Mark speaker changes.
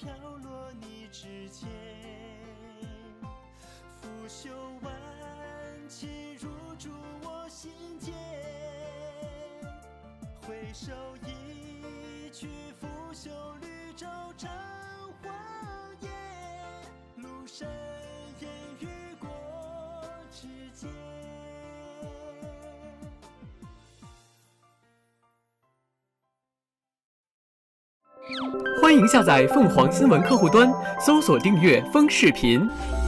Speaker 1: 欢迎下载凤凰新闻客户端，搜索订阅风视频。